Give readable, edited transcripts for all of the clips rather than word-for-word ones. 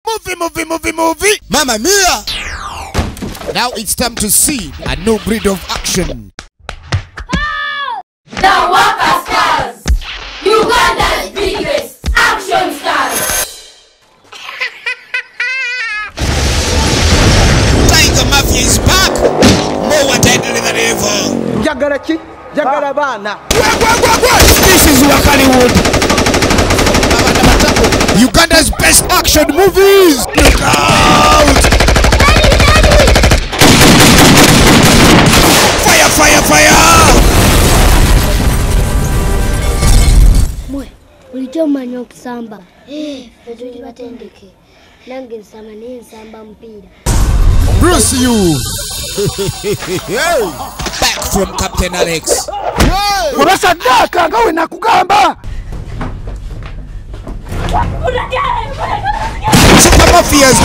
Movie. Mamma mia! Now it's time to see a new breed of action. The Waka Stars, Uganda's biggest action stars. Tiger Mafia is back. More deadly than ever. Jagarachi, Jagarabana. This is Wakaliwood. Uganda's best action movies. Look out! Fire, fire, fire! Mwe, ulicho manyo kusamba. Fetuli batendeke. Nange nsama ni nsamba mpira. Bruce you. Back from Captain Alex. Unasadaka ngawe nakugamba. Super Mafias.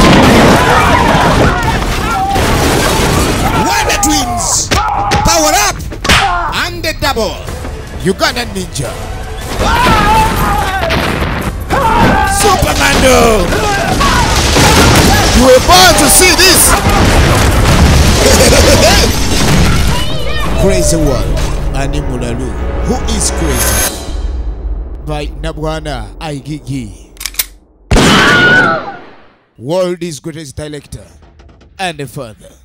Wonder Twins. Power up. And the double. Uganda Ninja. Supermando. You were born to see this. Crazy World. Animulalu. Who is crazy? By Nabwana Aigigi. World's greatest director and a father.